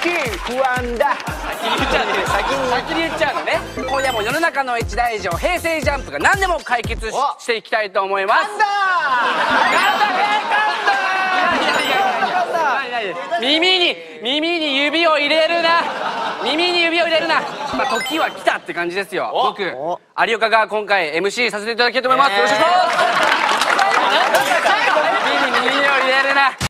不安だ。 先に言っちゃうのね。今夜も世の中の一大事を平成ジャンプが何でも解決していきたいと思います。耳に指を入れるな。まあ時は来たって感じですよ。僕有岡が今回 MC させていただきたいと思います。よろしくお願いします。耳に耳を入れるな。